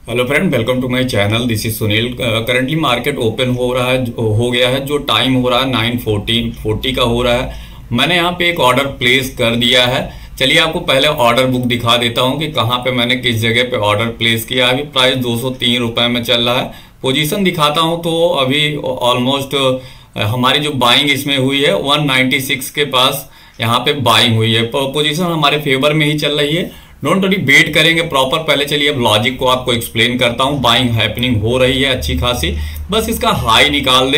Hello friend, welcome to my channel. This is Sunil. Currently market open हो गया है। जो टाइम हो रहा है 9:40 का हो रहा है। मैंने यहाँ पे एक ऑर्डर प्लेस कर दिया है। चलिए आपको पहले ऑर्डर बुक दिखा देता हूँ कि कहाँ पे मैंने किस जगह पे ऑर्डर प्लेस किया। अभी प्राइस 203 रुपये में चल रहा है। पोजीशन दिखाता हूँ तो अभी ऑलमोस्ट हमारी जो बाइंग इसमें हुई है 196 के पास यहाँ पे बाइंग हुई है। पोजीशन हमारे फेवर में ही चल रही है। डोंट वरी, वेट करेंगे प्रॉपर। पहले चलिए अब लॉजिक को आपको एक्सप्लेन करता हूँ। बाइंग हैपनिंग हो रही है अच्छी खासी। बस इसका हाई निकाल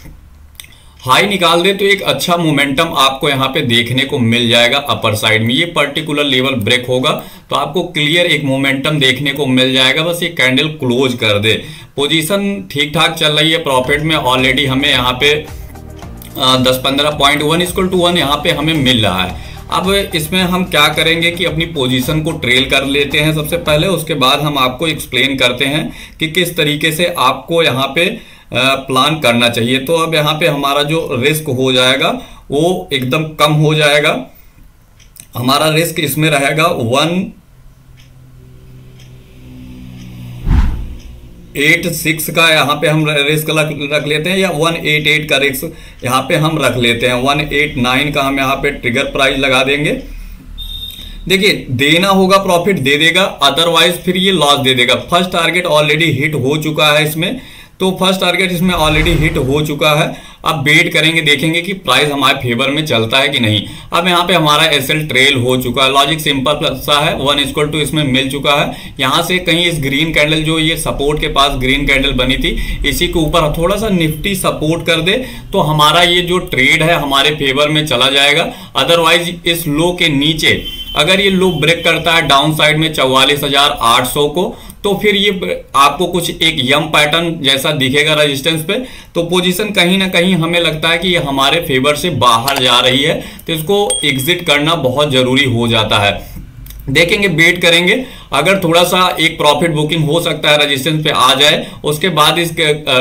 दे तो एक अच्छा मोमेंटम आपको यहाँ पे देखने को मिल जाएगा अपर साइड में। ये पर्टिकुलर लेवल ब्रेक होगा तो आपको क्लियर एक मोमेंटम देखने को मिल जाएगा। बस ये कैंडल क्लोज कर दे। पोजीशन ठीक ठाक चल रही है। प्रॉफिट में ऑलरेडी हमें यहाँ पे 10-15 पॉइंट 1:1 यहाँ पे हमें मिल रहा है। अब इसमें हम क्या करेंगे कि अपनी पोजीशन को ट्रेल कर लेते हैं सबसे पहले। उसके बाद हम आपको एक्सप्लेन करते हैं कि किस तरीके से आपको यहाँ पे प्लान करना चाहिए। तो अब यहाँ पे हमारा जो रिस्क हो जाएगा वो एकदम कम हो जाएगा। हमारा रिस्क इसमें रहेगा 186 का यहाँ पे हम रिस्क रख लेते हैं, या 188 का रिस्क यहाँ पे हम रख लेते हैं। 189 का हम यहाँ पे ट्रिगर प्राइस लगा देंगे। देखिए, देना होगा प्रॉफिट दे देगा, अदरवाइज फिर ये लॉस दे देगा। फर्स्ट टारगेट ऑलरेडी हिट हो चुका है इसमें, तो फर्स्ट टारगेट इसमें ऑलरेडी हिट हो चुका है। अब वेट करेंगे, देखेंगे कि प्राइस हमारे फेवर में चलता है कि नहीं। अब यहाँ पे हमारा एसएल ट्रेल हो चुका है। लॉजिक सिंपल सा है, 1:2 इसमें मिल चुका है। यहाँ से कहीं इस ग्रीन कैंडल, जो ये सपोर्ट के पास ग्रीन कैंडल बनी थी, इसी के ऊपर थोड़ा सा निफ्टी सपोर्ट कर दे तो हमारा ये जो ट्रेड है हमारे फेवर में चला जाएगा। अदरवाइज इस लो के नीचे अगर ये लो ब्रेक करता है डाउन साइड में 44,800 को, तो फिर ये आपको कुछ एक यम पैटर्न जैसा दिखेगा रेजिस्टेंस पे। तो पोजीशन कहीं ना कहीं हमें लगता है कि ये हमारे फेवर से बाहर जा रही है, तो इसको एग्जिट करना बहुत जरूरी हो जाता है। देखेंगे, वेट करेंगे। अगर थोड़ा सा एक प्रॉफिट बुकिंग हो सकता है, रेजिस्टेंस पे आ जाए, उसके बाद इस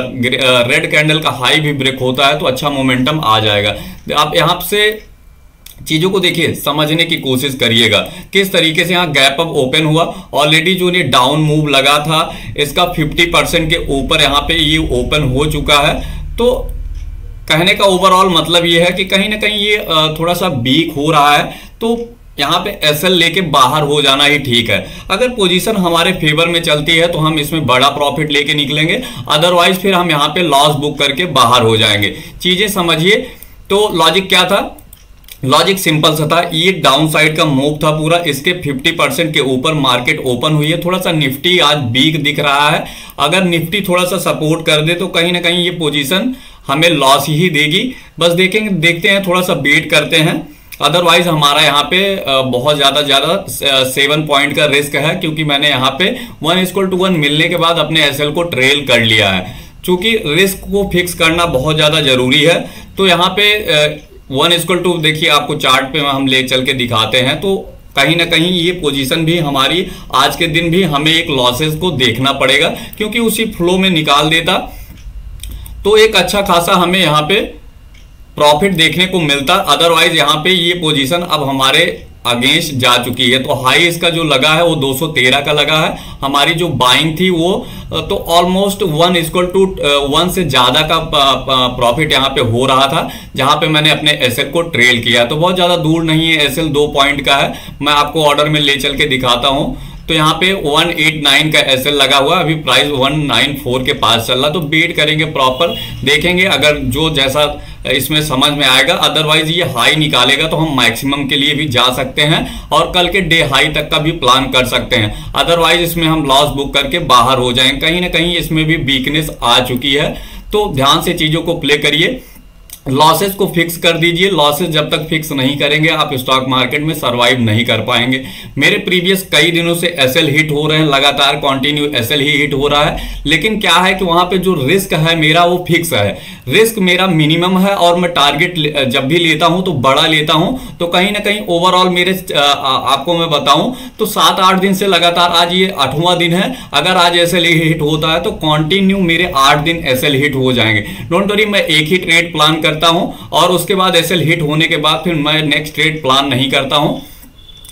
रेड कैंडल का हाई भी ब्रेक होता है तो अच्छा मोमेंटम आ जाएगा। आप यहाँ से चीजों को देखिए, समझने की कोशिश करिएगा किस तरीके से यहाँ गैप अप ओपन हुआ। ऑलरेडी जो ये डाउन मूव लगा था इसका 50% के ऊपर यहाँ पे ये ओपन हो चुका है। तो कहने का ओवरऑल मतलब ये है कि कहीं ना कहीं ये थोड़ा सा वीक हो रहा है, तो यहाँ पे एसएल लेके बाहर हो जाना ही ठीक है। अगर पोजीशन हमारे फेवर में चलती है तो हम इसमें बड़ा प्रॉफिट लेके निकलेंगे, अदरवाइज फिर हम यहाँ पे लॉस बुक करके बाहर हो जाएंगे। चीजें समझिए। तो लॉजिक क्या था? लॉजिक सिंपल सा था। ये डाउन साइड का मूव था पूरा, इसके 50% के ऊपर मार्केट ओपन हुई है। थोड़ा सा निफ्टी आज वीक दिख रहा है। अगर निफ्टी थोड़ा सा सपोर्ट कर दे तो कहीं ना कहीं ये पोजीशन हमें लॉस ही देगी। बस देखते हैं, थोड़ा सा वेट करते हैं। अदरवाइज हमारा यहाँ पे बहुत ज्यादा 7 पॉइंट का रिस्क है, क्योंकि मैंने यहाँ पे 1:1 मिलने के बाद अपने एसएल को ट्रेल कर लिया है। चूंकि रिस्क को फिक्स करना बहुत ज्यादा जरूरी है, तो यहाँ पे 1:2 देखिए, आपको चार्ट पे हम ले चल के दिखाते हैं। तो कहीं ना कहीं ये पोजीशन भी हमारी आज के दिन भी हमें एक लॉसेस को देखना पड़ेगा, क्योंकि उसी फ्लो में निकाल देता तो एक अच्छा खासा हमें यहाँ पे प्रॉफिट देखने को मिलता। अदरवाइज यहाँ पे ये पोजीशन अब हमारे अगेंस्ट जा चुकी है। तो हाई इसका जो लगा है वो 213 का लगा है। हमारी जो बाइंग थी वो तो ऑलमोस्ट 1:1 से ज्यादा का प्रॉफिट यहाँ पे हो रहा था, जहां पे मैंने अपने एसएल को ट्रेल किया। तो बहुत ज्यादा दूर नहीं है, एसएल 2 पॉइंट का है। मैं आपको ऑर्डर में ले चल के दिखाता हूं। तो यहाँ पे 189 का एसएल लगा हुआ, अभी प्राइस 194 के पास चल रहा। तो वेट करेंगे प्रॉपर, देखेंगे अगर जो जैसा इसमें समझ में आएगा। अदरवाइज ये हाई निकालेगा तो हम मैक्सिमम के लिए भी जा सकते हैं और कल के डे हाई तक का भी प्लान कर सकते हैं। अदरवाइज इसमें हम लॉस बुक करके बाहर हो जाएंगे। कहीं ना कहीं इसमें भी वीकनेस आ चुकी है, तो ध्यान से चीजों को प्ले करिए। लॉसेस को फिक्स कर दीजिए। लॉसेस जब तक फिक्स नहीं करेंगे आप स्टॉक मार्केट में सरवाइव नहीं कर पाएंगे। मेरे प्रीवियस कई दिनों से एसएल हिट हो रहे हैं, लगातार कंटिन्यू एसएल ही हिट हो रहा है। लेकिन क्या है कि वहां पे जो रिस्क है मेरा वो फिक्स है। रिस्क मेरा मिनिमम है और मैं टारगेट जब भी लेता हूं तो बड़ा लेता हूं। तो कहीं ना कहीं ओवरऑल मेरे आपको मैं बताऊं तो 7-8 दिन से लगातार, आज ये 8वां दिन है। अगर आज एसएल हिट होता है तो कंटिन्यू मेरे 8 दिन एसएल हिट हो जाएंगे। डोंट वरी, मैं एक ही ट्रेड प्लान करता हूं और उसके बाद एसएल हिट होने के बाद फिर मैं नेक्स्ट ट्रेड प्लान नहीं करता हूं।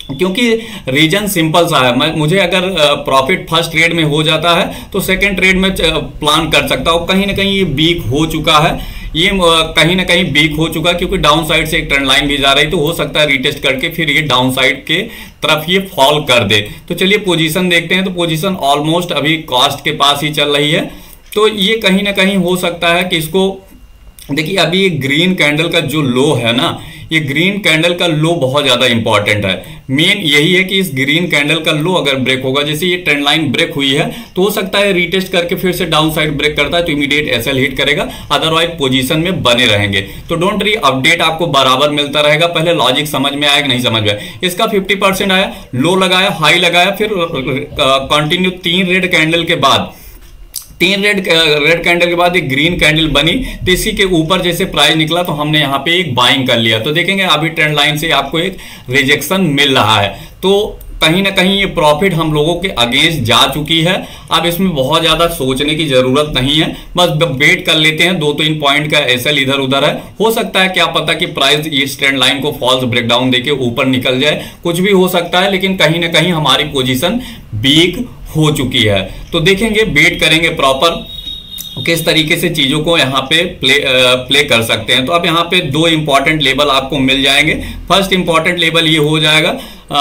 क्योंकि रीजन सिंपल सा है, मुझे अगर प्रॉफिट फर्स्ट ट्रेड में हो जाता है तो सेकंड ट्रेड में प्लान कर सकता हूँ। कहीं ना कहीं ये वीक हो चुका है, ये कहीं ना कहीं वीक हो चुका है, क्योंकि डाउन साइड से एक ट्रेंड लाइन भी जा रही, तो हो सकता है रीटेस्ट करके फिर ये डाउन साइड के तरफ ये फॉल कर दे। तो चलिए पोजीशन देखते हैं। तो पोजीशन ऑलमोस्ट अभी कॉस्ट के पास ही चल रही है, तो ये कहीं ना कहीं हो सकता है कि इसको देखिए, अभी ये ग्रीन कैंडल का जो लो है ना, ये ग्रीन कैंडल का लो बहुत ज्यादा इंपॉर्टेंट है। मेन यही है कि इस ग्रीन कैंडल का लो अगर ब्रेक होगा, जैसे ये ट्रेंड लाइन ब्रेक हुई है, तो हो सकता है रीटेस्ट करके फिर से डाउन साइड ब्रेक करता है तो इमीडिएट एसएल हिट करेगा, अदरवाइज पोजीशन में बने रहेंगे। तो डोंट वरी, अपडेट आपको बराबर मिलता रहेगा। पहले लॉजिक समझ में आया कि नहीं समझ में आया। इसका 50% आया, लो लगाया, हाई लगाया, फिर कंटिन्यू 3 रेड कैंडल के बाद, 3 रेड कैंडल के बाद एक ग्रीन कैंडल बनी, तो इसी के ऊपर जैसे प्राइस निकला तो हमने यहाँ पे एक बाइंग कर लिया। तो देखेंगे अभी ट्रेंड लाइन से आपको एक रिजेक्शन मिल रहा है, तो कहीं ना कहीं ये प्रॉफिट हम लोगों के अगेंस्ट जा चुकी है। अब इसमें बहुत ज्यादा सोचने की जरूरत नहीं है, बस वेट कर लेते हैं। 2-3 पॉइंट का एसएल इधर उधर है, हो सकता है क्या पता कि प्राइस इस ट्रेंड लाइन को फॉल्स ब्रेकडाउन देके ऊपर निकल जाए, कुछ भी हो सकता है, लेकिन कहीं ना कहीं हमारी पोजीशन वीक हो चुकी है। तो देखेंगे, वेट करेंगे प्रॉपर किस तरीके से चीजों को यहाँ पे प्ले कर सकते हैं। तो अब यहाँ पे 2 इंपॉर्टेंट लेवल आपको मिल जाएंगे। फर्स्ट इंपॉर्टेंट लेवल ये हो जाएगा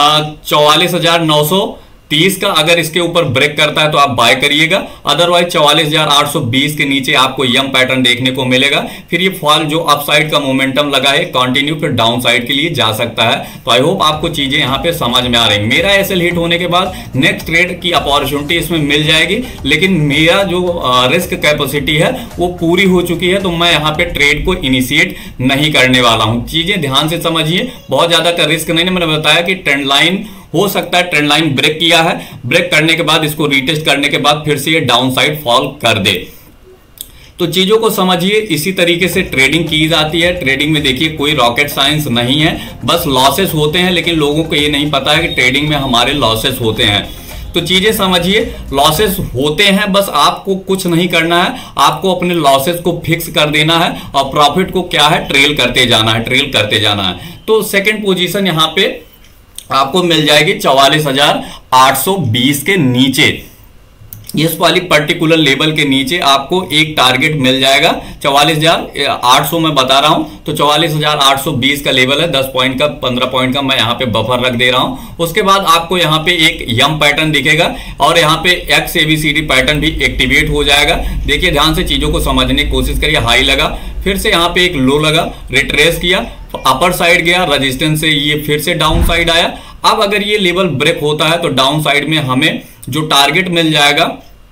44,930 का, अगर इसके ऊपर ब्रेक करता है तो आप बाय करिएगा, अदरवाइज 44,820 के नीचे आपको यम पैटर्न देखने को मिलेगा। फिर ये फॉल जो अपसाइड का मोमेंटम लगा है कंटिन्यू फिर डाउन साइड के लिए जा सकता है। तो आई होप आपको चीजें यहाँ पे समझ में आ रही। मेरा एसएल हिट होने के बाद नेक्स्ट ट्रेड की अपॉर्चुनिटी इसमें मिल जाएगी, लेकिन मेरा जो रिस्क कैपेसिटी है वो पूरी हो चुकी है, तो मैं यहाँ पे ट्रेड को इनिशिएट नहीं करने वाला हूँ। चीजें ध्यान से समझिए, बहुत ज्यादा का रिस्क नहीं। मैंने बताया कि ट्रेंड लाइन हो सकता है, ट्रेंड लाइन ब्रेक किया है, ब्रेक करने के बाद इसको रीटेस्ट करने के बाद फिर से ये डाउन साइड फॉल कर दे। तो चीजों को समझिए, इसी तरीके से ट्रेडिंग की जाती है। ट्रेडिंग में देखिए कोई रॉकेट साइंस नहीं है, बस लॉसेस होते हैं, लेकिन लोगों को ये नहीं पता है कि ट्रेडिंग में हमारे लॉसेस होते हैं। तो चीजें समझिए, लॉसेस होते हैं, बस आपको कुछ नहीं करना है, आपको अपने लॉसेस को फिक्स कर देना है और प्रॉफिट को क्या है, ट्रेल करते जाना है, ट्रेल करते जाना है। तो सेकंड पोजीशन यहाँ पे आपको मिल जाएगी 44,820 के नीचे। इस वाली पर्टिकुलर लेवल के नीचे आपको एक टारगेट मिल जाएगा 44,800 मैं बता रहा हूं, तो 44,820 का लेवल है। 10 पॉइंट का 15 पॉइंट का मैं यहां पे बफर रख दे रहा हूं। उसके बाद आपको यहां पे एक यम पैटर्न दिखेगा और यहां पे एक्स एबीसीडी पैटर्न भी एक्टिवेट हो जाएगा। देखिए ध्यान से चीजों को समझने की कोशिश करिए। हाई लगा, फिर से यहां पे एक लो लगा, रिट्रेस किया, अपर साइड गया, रेजिस्टेंस से ये फिर से डाउन साइड आया। अब अगर ये लेवल ब्रेक होता है तो डाउन साइड में हमें जो टारगेट मिल जाएगा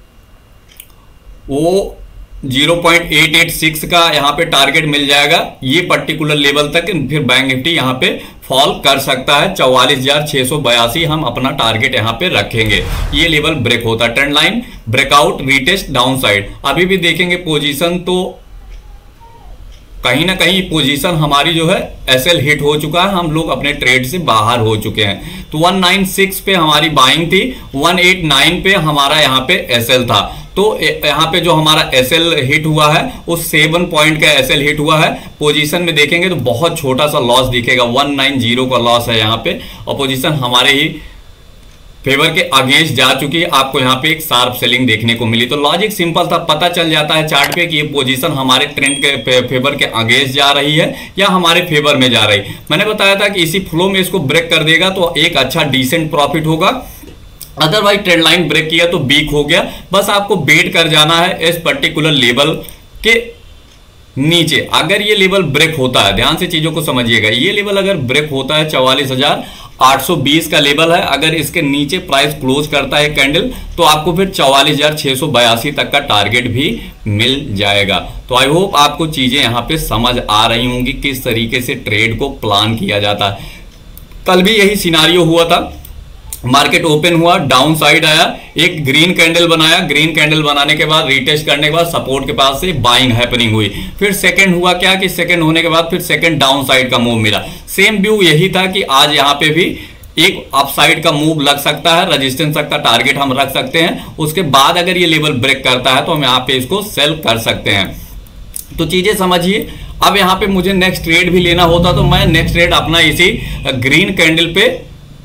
वो 0.886 का यहाँ पे टारगेट मिल जाएगा। ये पर्टिकुलर लेवल तक फिर बैंक निफ्टी यहाँ पे फॉल कर सकता है। 44,682 हम अपना टारगेट यहाँ पे रखेंगे। ये लेवल ब्रेक होता है, trend line breakout, retest, down side. अभी भी देखेंगे पोजीशन, तो कहीं ना कहीं पोजीशन हमारी जो है एसएल हिट हो चुका है, हम लोग अपने ट्रेड से बाहर हो चुके हैं। तो 196 पे हमारी बाइंग थी, 189 पे हमारा यहाँ पे एसएल था। तो यहाँ पे जो हमारा एसएल हिट हुआ है उस 7 पॉइंट का एसएल हिट हुआ है। पोजीशन में देखेंगे तो बहुत छोटा सा लॉस दिखेगा, 190 का लॉस है यहाँ पे, और पोजीशन हमारे ही फेवर के अगेंस्ट जा चुकी है। आपको यहाँ पे एक शार्प सेलिंग देखने को मिली। तो लॉजिक सिंपल था, पता चल जाता है चार्ट पे कि ये पोजीशन हमारे ट्रेंड के फेवर के अगेंस्ट जा रही है या हमारे फेवर में जा रही है। मैंने बताया था कि इसी फ्लो में इसको ब्रेक कर देगा तो एक अच्छा डिसेंट प्रॉफिट होगा, अदरवाइज ट्रेंड लाइन ब्रेक किया तो वीक हो गया। बस आपको वेट कर जाना है इस पर्टिकुलर लेवल के नीचे। अगर ये लेवल ब्रेक होता है, ध्यान से चीजों को समझिएगा, ये लेवल अगर ब्रेक होता है 44,820 का लेवल है, अगर इसके नीचे प्राइस क्लोज करता है कैंडल तो आपको फिर 44,682 तक का टारगेट भी मिल जाएगा। तो आई होप आपको चीजें यहाँ पे समझ आ रही होंगी किस तरीके से ट्रेड को प्लान किया जाता है। कल भी यही सिनारियो हुआ था, मार्केट ओपन हुआ, डाउन साइड आया, एक ग्रीन कैंडल बनाया, ग्रीन कैंडल बनाने के बाद रीटेस्ट करने के बाद सपोर्ट के पास से बाइंग हैपनिंग हुई। फिर सेकंड हुआ क्या कि सेकंड होने के बाद फिर सेकंड डाउन साइड का मूव मिला। सेम व्यू यही था कि आज यहाँ पे भी एक अपसाइड का मूव लग सकता है, रेजिस्टेंस तक का टारगेट हम रख सकते हैं। उसके बाद अगर ये लेवल ब्रेक करता है तो हम यहाँ पे इसको सेल कर सकते हैं। तो चीजें समझिए। अब यहाँ पे मुझे नेक्स्ट ट्रेड भी लेना होता तो मैं नेक्स्ट ट्रेड अपना इसी ग्रीन कैंडल पे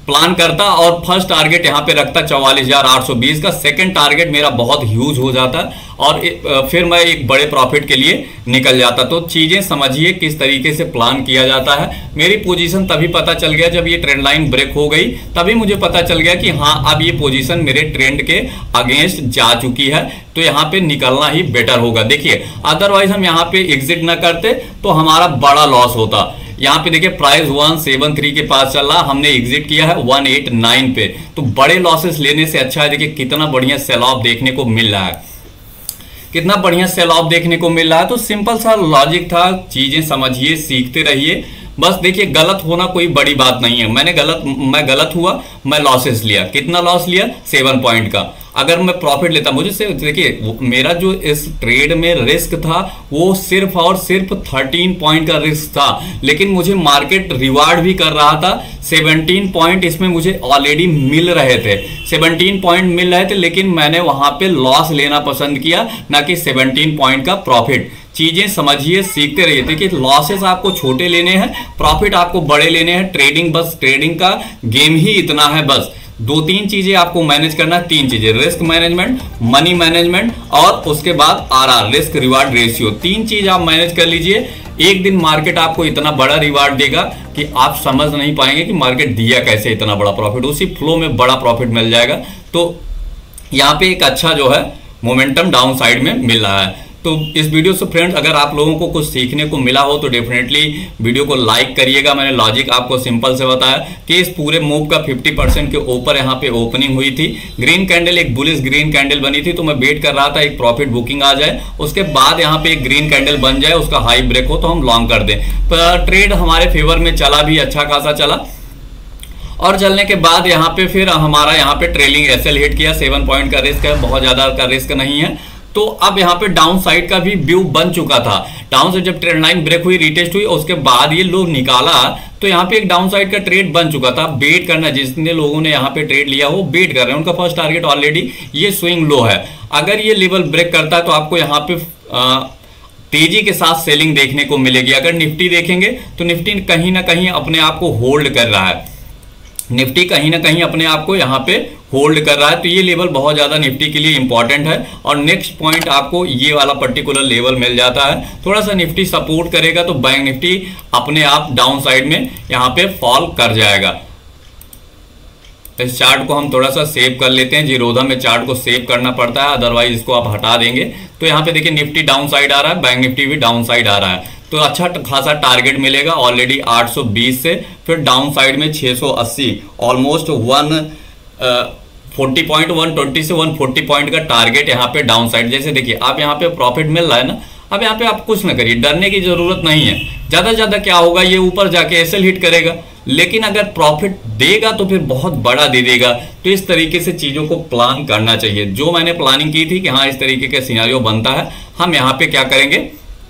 प्लान करता और फर्स्ट टारगेट यहाँ पे रखता 44,820 का, सेकंड टारगेट मेरा बहुत ह्यूज हो जाता और फिर मैं एक बड़े प्रॉफिट के लिए निकल जाता। तो चीज़ें समझिए किस तरीके से प्लान किया जाता है। मेरी पोजीशन तभी पता चल गया जब ये ट्रेंड लाइन ब्रेक हो गई, तभी मुझे पता चल गया कि हाँ अब ये पोजीशन मेरे ट्रेंड के अगेंस्ट जा चुकी है, तो यहाँ पे निकलना ही बेटर होगा। देखिए अदरवाइज हम यहाँ पे एग्जिट ना करते तो हमारा बड़ा लॉस होता। यहाँ पे देखिए प्राइस 173 के पास चल रहा, हमने एग्जिट किया है 189 पे, तो बड़े लॉसेस लेने से अच्छा है। देखिए कितना बढ़िया सेल ऑफ देखने को मिल रहा है, कितना बढ़िया सेल ऑफ देखने को मिल रहा है। तो सिंपल सा लॉजिक था, चीजें समझिए, सीखते रहिए। बस देखिए गलत होना कोई बड़ी बात नहीं है। मैं गलत हुआ, मैं लॉसेस लिया। कितना लॉस लिया? 7 पॉइंट का। अगर मैं प्रॉफिट लेता, मुझे से देखिए मेरा जो इस ट्रेड में रिस्क था वो सिर्फ और सिर्फ 13 पॉइंट का रिस्क था, लेकिन मुझे मार्केट रिवार्ड भी कर रहा था। 17 पॉइंट इसमें मुझे ऑलरेडी मिल रहे थे, 17 पॉइंट मिल रहे थे, लेकिन मैंने वहां पे लॉस लेना पसंद किया, ना कि 17 पॉइंट का प्रॉफिट। चीजें समझिए, सीखते रहिए। देखिए लॉसेस आपको छोटे लेने हैं, प्रॉफिट आपको बड़े लेने हैं। ट्रेडिंग बस ट्रेडिंग का गेम ही इतना है। बस 2-3 चीजें आपको मैनेज करना, 3 चीजें, रिस्क मैनेजमेंट, मनी मैनेजमेंट और उसके बाद आरआर, रिस्क रिवार्ड रेशियो। 3 चीज आप मैनेज कर लीजिए। एक दिन मार्केट आपको इतना बड़ा रिवार्ड देगा कि आप समझ नहीं पाएंगे कि मार्केट दिया कैसे इतना बड़ा प्रॉफिट, उसी फ्लो में बड़ा प्रॉफिट मिल जाएगा। तो यहाँ पे एक अच्छा जो है मोमेंटम डाउन साइड में मिल रहा है। तो इस वीडियो से फ्रेंड्स अगर आप लोगों को कुछ सीखने को मिला हो तो डेफिनेटली वीडियो को लाइक करिएगा। मैंने लॉजिक आपको सिंपल से बताया कि इस पूरे मूव का 50% के ऊपर यहाँ पे ओपनिंग हुई थी। ग्रीन कैंडल, एक बुलिश ग्रीन कैंडल बनी थी, तो मैं वेट कर रहा था एक प्रॉफिट बुकिंग आ जाए, उसके बाद यहाँ पे एक ग्रीन कैंडल बन जाए, उसका हाई ब्रेक हो तो हम लॉन्ग कर दें। पर ट्रेड हमारे फेवर में चला भी, अच्छा खासा चला, और चलने के बाद यहाँ पे फिर हमारा यहाँ पे ट्रेलिंग एसएल हिट किया। 7 पॉइंट का रिस्क है, बहुत ज्यादा का रिस्क नहीं है। तो अब यहाँ पे डाउन साइड का भी व्यू बन चुका था। डाउन से जब ट्रेंड लाइन ब्रेक हुई, रिटेस्ट हुई, उसके बाद ये लोग निकाला, तो यहाँ पे एक डाउन साइड का ट्रेड बन चुका था। वेट करना, जितने लोगों ने यहाँ पे ट्रेड लिया हो वेट कर रहे हैं, उनका फर्स्ट टारगेट ऑलरेडी ये स्विंग लो है। अगर ये लेवल ब्रेक करता है तो आपको यहाँ पे तेजी के साथ सेलिंग देखने को मिलेगी। अगर निफ्टी देखेंगे तो निफ्टी कहीं ना कहीं अपने आप को होल्ड कर रहा है, निफ्टी कहीं ना कहीं अपने आप को यहाँ पे होल्ड कर रहा है। तो ये लेवल बहुत ज्यादा निफ्टी के लिए इंपॉर्टेंट है। और नेक्स्ट पॉइंट आपको ये वाला पर्टिकुलर लेवल मिल जाता है, थोड़ा सा निफ्टी सपोर्ट करेगा तो बैंक निफ्टी अपने आप डाउन साइड में यहाँ पे फॉल कर जाएगा। इस चार्ट को हम थोड़ा सा सेव कर लेते हैं, जीरोधा में चार्ट को सेव करना पड़ता है, अदरवाइज इसको आप हटा देंगे। तो यहाँ पे देखिए निफ्टी डाउन साइड आ रहा है, बैंक निफ्टी भी डाउन साइड आ रहा है। तो अच्छा खासा टारगेट मिलेगा ऑलरेडी 820 से, फिर डाउन साइड में 680, ऑलमोस्ट 140 पॉइंट, 120 से 140 पॉइंट का टारगेट यहाँ पे डाउन साइड। जैसे देखिए आप यहाँ पे प्रॉफिट मिल रहा है ना, अब यहाँ पे आप कुछ ना करिए, डरने की जरूरत नहीं है। ज्यादा से ज्यादा क्या होगा, ये ऊपर जाके एसएल हिट करेगा, लेकिन अगर प्रॉफिट देगा तो फिर बहुत बड़ा दे देगा। तो इस तरीके से चीजों को प्लान करना चाहिए। जो मैंने प्लानिंग की थी कि हाँ इस तरीके का सिनेरियो बनता है, हम यहाँ पे क्या करेंगे,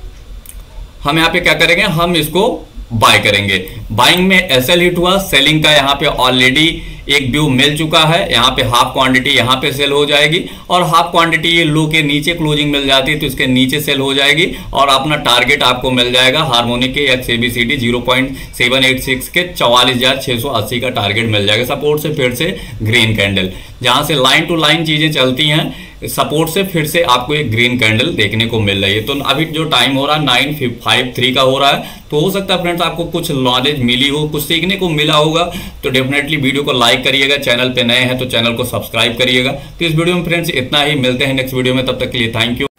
हम इसको बाय करेंगे। बाइंग में एसएल हिट हुआ, सेलिंग का यहाँ पे ऑलरेडी एक व्यू मिल चुका है। यहाँ पे हाफ क्वांटिटी यहाँ पे सेल हो जाएगी, और हाफ क्वांटिटी ये लो के नीचे क्लोजिंग मिल जाती है तो इसके नीचे सेल हो जाएगी, और अपना टारगेट आपको मिल जाएगा हार्मोनिक के XABCD 0.786 के 44,680 का टारगेट मिल जाएगा। सपोर्ट से फिर से ग्रीन कैंडल, जहां से लाइन टू लाइन चीजें चलती हैं, सपोर्ट से फिर से आपको एक ग्रीन कैंडल देखने को मिल रही है। तो अभी जो टाइम हो रहा है 9:53 का हो रहा है। तो हो सकता है फ्रेंड्स आपको कुछ नॉलेज मिली हो, कुछ सीखने को मिला होगा। तो डेफिनेटली वीडियो को लाइक करिएगा, चैनल पे नए हैं तो चैनल को सब्सक्राइब करिएगा। तो इस वीडियो में फ्रेंड्स इतना ही, मिलते हैं नेक्स्ट वीडियो में, तब तक के लिए थैंक यू।